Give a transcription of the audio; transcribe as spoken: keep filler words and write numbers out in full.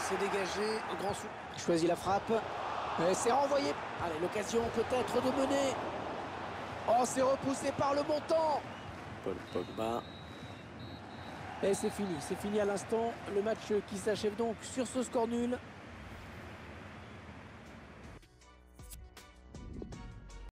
c'est dégagé, un grand sou. Il choisit la frappe. Et c'est renvoyé. Allez, l'occasion peut-être de mener. Oh, c'est repoussé par le montant. Paul Pogba. Et c'est fini, c'est fini à l'instant. Le match qui s'achève donc sur ce score nul.